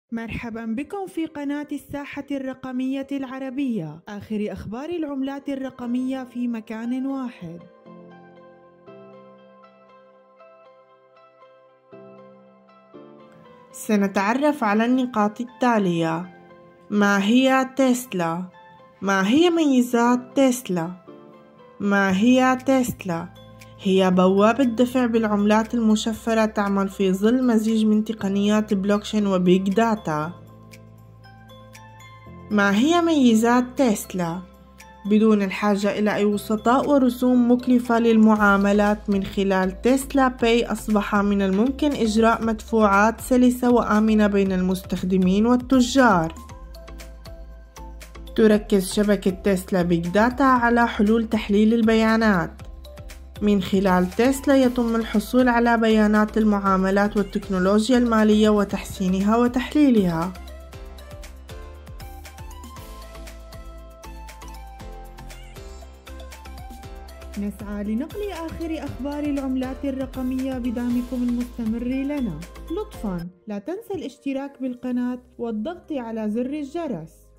مرحبا بكم في قناة الساحة الرقمية العربية، آخر أخبار العملات الرقمية في مكان واحد. سنتعرف على النقاط التالية. ما هي تسلا؟ ما هي ميزات تسلا؟ ما هي تسلا؟ هي بوابة دفع بالعملات المشفرة تعمل في ظل مزيج من تقنيات بلوكشين وبيج داتا. ما هي ميزات تسلا؟ بدون الحاجة إلى أي وسطاء ورسوم مكلفة للمعاملات، من خلال تسلا باي أصبح من الممكن إجراء مدفوعات سلسة وآمنة بين المستخدمين والتجار. تركز شبكة تسلا بيج داتا على حلول تحليل البيانات. من خلال تسلا يتم الحصول على بيانات المعاملات والتكنولوجيا المالية وتحسينها وتحليلها. نسعى لنقل آخر أخبار العملات الرقمية بدعمكم المستمر لنا. لطفاً لا تنسى الاشتراك بالقناة والضغط على زر الجرس.